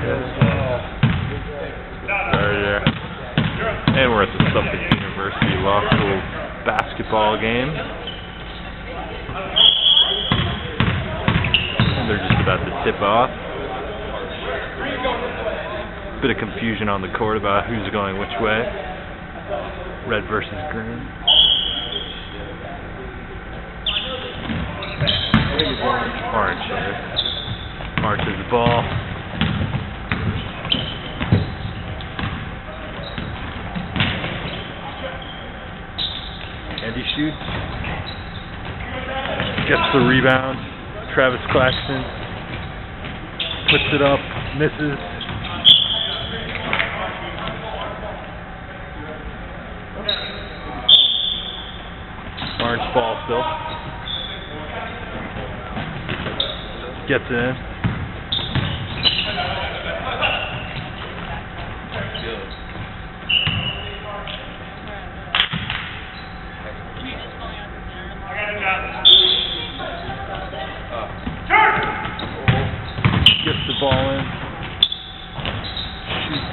Sorry there. And we're at the Suffolk University Law School basketball game. And they're just about to tip off. Bit of confusion on the court about who's going which way. Red versus green. Orange here. Orange has the ball. And he shoots. Gets the rebound. Travis Claxton puts it up, misses. Orange ball still. Gets it in. Gets the ball in. Shoots.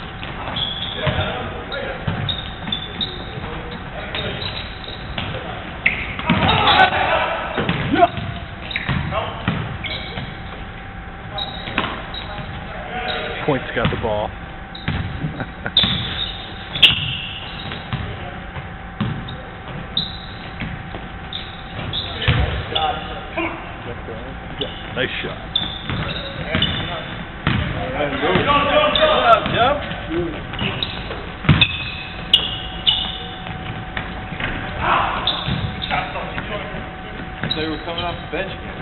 Point's got the ball. Nice shot. They were coming off the bench again.